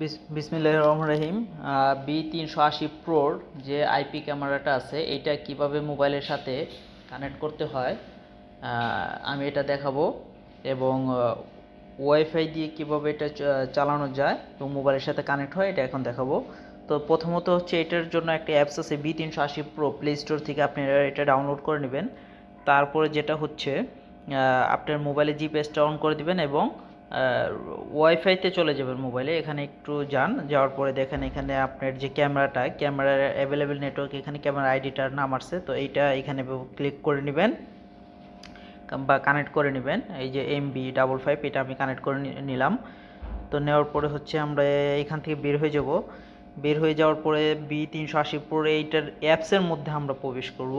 বিসমিল্লাহির রহমানির রহিম। B380 প্রোর যে আইপি ক্যামেরাটা আছে এটা কিভাবে মোবাইলের সাথে কানেক্ট করতে হয় আমি এটা দেখাবো, এবং ওয়াইফাই দিয়ে কিভাবে এটা চালানো যায় এবং মোবাইলের সাথে কানেক্ট হয় এটা এখন দেখাবো। তো প্রথমত হচ্ছে এটার জন্য একটা অ্যাপস আছে B380 প্রো, প্লে স্টোর থেকে আপনি এটা ডাউনলোড করে নেবেন। তারপরে যেটা হচ্ছে আপনার মোবাইলে জিপিএসটা অন করে দিবেন এবং ওয়াইফাইতে চলে যাবেন মোবাইলে। এখানে একটু যাওয়ার পরে দেখেন এখানে আপনার যে ক্যামেরার অ্যাভেলেবেল নেটওয়ার্ক, এখানে ক্যামেরা আইডিটার নাম আসছে, তো এইটা এখানে ক্লিক করে নেবেন বা কানেক্ট করে নেবেন। এই যে MB55 এটা আমি কানেক্ট করে নিলাম। তো নেওয়ার পরে হচ্ছে আমরা এখান থেকে বের হয়ে যাব। বের হয়ে যাওয়ার পরে B380 প্রো এইটার অ্যাপসের মধ্যে আমরা প্রবেশ করব।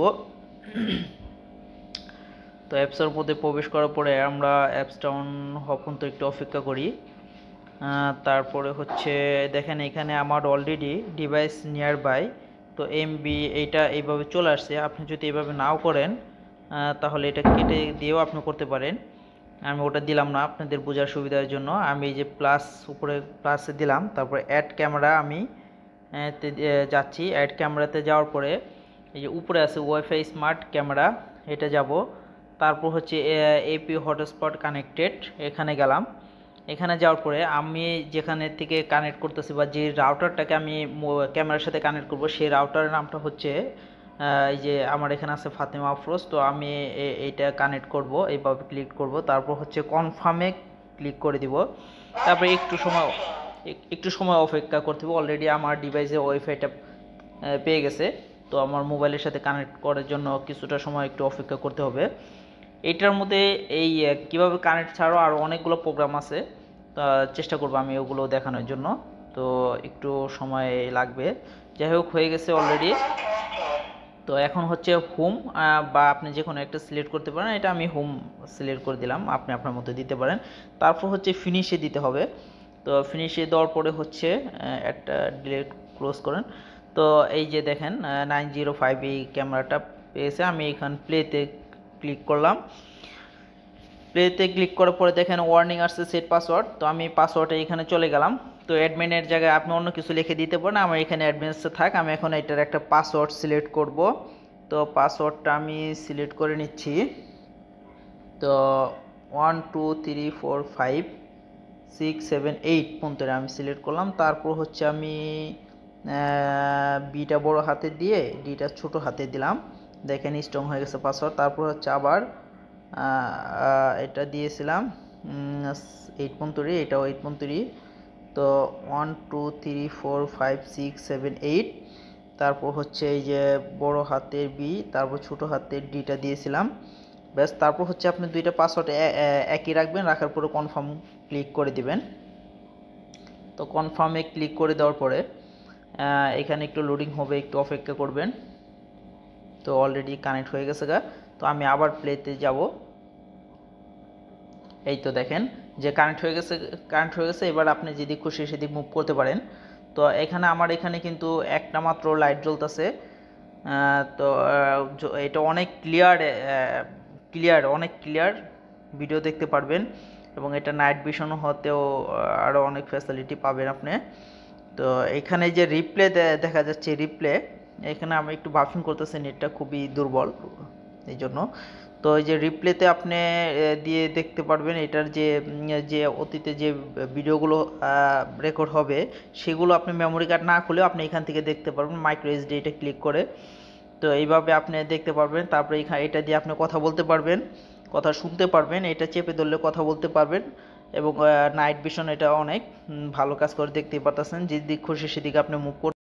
তো অ্যাপসের মধ্যে প্রবেশ করার পরে আমরা অ্যাপসটা অন হওয়া পর্যন্ত একটু অপেক্ষা করি। তারপরে হচ্ছে দেখেন এখানে আমার অলরেডি ডিভাইস নিয়ার বাই, তো এইটা এইভাবে চলে আসছে। আপনি যদি এইভাবে নাও করেন তাহলে এটা কেটে দিয়েও আপনি করতে পারেন। আমি ওটা দিলাম না আপনাদের বোঝার সুবিধার জন্য। আমি এই যে উপরে প্লাসে দিলাম, তারপরে অ্যাড ক্যামেরা আমি যাচ্ছি। অ্যাড ক্যামেরাতে যাওয়ার পরে এই যে উপরে আছে ওয়াইফাই স্মার্ট ক্যামেরা, এটা যাব। তারপর হচ্ছে এপি হটস্পট কানেক্টেড, এখানে গেলাম। এখানে যাওয়ার পরে আমি যেখানে থেকে কানেক্ট করতেছি বা যে রাউটারটাকে আমি ক্যামেরার সাথে কানেক্ট করব সেই রাউটারের নামটা হচ্ছে এই যে আমার এখানে আছে ফাতেমা আফরোজ। তো আমি এইটা কানেক্ট করব, এইভাবে ক্লিক করব, তারপর হচ্ছে কনফার্মে ক্লিক করে দিব। তারপরে একটু সময় অপেক্ষা করতে হবে। অলরেডি আমার ডিভাইসে ওয়াইফাইটা পেয়ে গেছে, তো আমার মোবাইলের সাথে কানেক্ট করার জন্য কিছুটা সময় একটু অপেক্ষা করতে হবে। এইটার মধ্যে এই কিভাবে কানেক্ট ছাড়াও আরও অনেকগুলো প্রোগ্রাম আছে, তা চেষ্টা করব আমি ওগুলো দেখানোর জন্য, তো একটু সময় লাগবে। যাই হোক, হয়ে গেছে অলরেডি। তো এখন হচ্ছে হোম, বা আপনি যে কোনো একটা সিলেক্ট করতে পারেন। এটা আমি হোম সিলেক্ট করে দিলাম, আপনি আপনার মতো দিতে পারেন। তারপর হচ্ছে ফিনিশে দিতে হবে। তো ফিনিশে দেওয়ার পরে হচ্ছে একটা ডিলিট ক্লোজ করেন। তো এই যে দেখেন 905 এই ক্যামেরাটা পেয়েছে। আমি এখান প্লেতে ক্লিক করলাম। প্লেতে ক্লিক করার পরে দেখেন ওয়ার্নিং আসছে সেট পাসওয়ার্ড। তো আমি পাসওয়ার্ডে এখানে চলে গেলাম। তো অ্যাডমিনের জায়গায় আপনি অন্য কিছু লিখে দিতে পারেন, আমার এখানে অ্যাডমিনসে থাক। আমি এখন এটার একটা পাসওয়ার্ড সিলেক্ট করব। তো পাসওয়ার্ডটা আমি সিলেক্ট করে নিচ্ছি। তো 1 2 3 4 5 6 7 8 পর্যন্ত আমি সিলেক্ট করলাম। তারপর হচ্ছে আমি বিটা বড় হাতে দিয়ে ডিটা ছোট হাতে দিলাম। দেখেন স্ট্রং হয়ে গেছে পাসওয়ার্ড। তারপর হচ্ছে আবার এটা দিয়েছিলাম 8.3, এটাও 8.3। তো 1 2 3 4 5 6 7 8। তারপর হচ্ছে এই যে বড় হাতের বি, তারপর ছোট হাতের ডিটা দিয়েছিলাম, ব্যাস। তারপর হচ্ছে আপনি দুইটা পাসওয়ার্ড একই রাখবেন, রাখার পরে কনফার্ম ক্লিক করে দিবেন। তো কনফার্মে ক্লিক করে দেওয়ার পরে এখানে একটু লোডিং হবে, একটু অপেক্ষা করবেন। তো অলরেডি কানেক্ট হয়ে গেছে গা। তো আমি আবার প্লেতে যাব। এই তো দেখেন যে কানেক্ট হয়ে গেছে। এবার আপনি যেদিক খুশি সেদিক মুভ করতে পারেন। তো আমার এখানে কিন্তু একটা মাত্র লাইট জ্বলতেছে। তো এটা অনেক ক্লিয়ার ভিডিও দেখতে পারবেন, এবং এটা নাইট ভিশন হতেও আরও অনেক ফ্যাসিলিটি পাবেন আপনি। তো এখানে যে রিপ্লে দেখা যাচ্ছে, এখানে আমি একটু বাফিং করতেছি, নেটটা খুবই দুর্বল এই জন্য। তো এই যে রিপ্লেতে আপনি দিয়ে দেখতে পারবেন এটার যে অতীতে যে ভিডিওগুলো রেকর্ড হবে সেগুলো আপনি মেমোরি কার্ড না খুলেও আপনি এখান থেকে দেখতে পারবেন মাইক্রো এসডি এটা ক্লিক করে। তো এইভাবে আপনি দেখতে পারবেন। তারপরে এটা দিয়ে আপনি কথা বলতে পারবেন, কথা শুনতে পারবেন, এটা চেপে ধরলে কথা বলতে পারবেন। এবং নাইট ভিশন এটা অনেক ভালো কাজ করে, দেখতেই পারতেছেন। যেদিক খুশি সেদিকে আপনি মুভ করতে